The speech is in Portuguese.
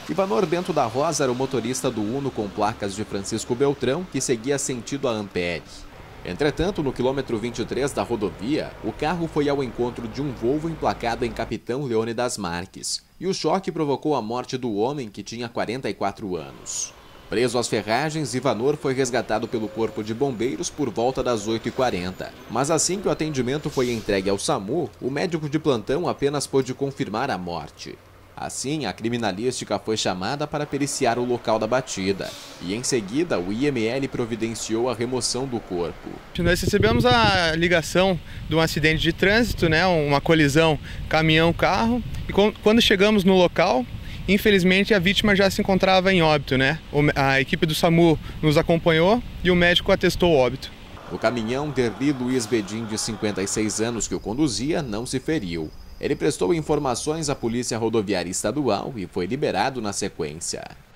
Ivanor Bento da Rosa era o motorista do Uno com placas de Francisco Beltrão, que seguia sentido a Ampere. Entretanto, no quilômetro 23 da rodovia, o carro foi ao encontro de um Volvo emplacado em Capitão Leônidas Marques, e o choque provocou a morte do homem, que tinha 44 anos. Preso às ferragens, Ivanor foi resgatado pelo Corpo de Bombeiros por volta das 8h40. Mas assim que o atendimento foi entregue ao SAMU, o médico de plantão apenas pôde confirmar a morte. Assim, a criminalística foi chamada para periciar o local da batida. E em seguida, o IML providenciou a remoção do corpo. Nós recebemos a ligação de um acidente de trânsito, uma colisão caminhão-carro. E quando chegamos no local, infelizmente a vítima já se encontrava em óbito, A equipe do SAMU nos acompanhou e o médico atestou o óbito. O caminhão Derli Luiz Bedin, de 56 anos, que o conduzia, não se feriu. Ele prestou informações à Polícia Rodoviária Estadual e foi liberado na sequência.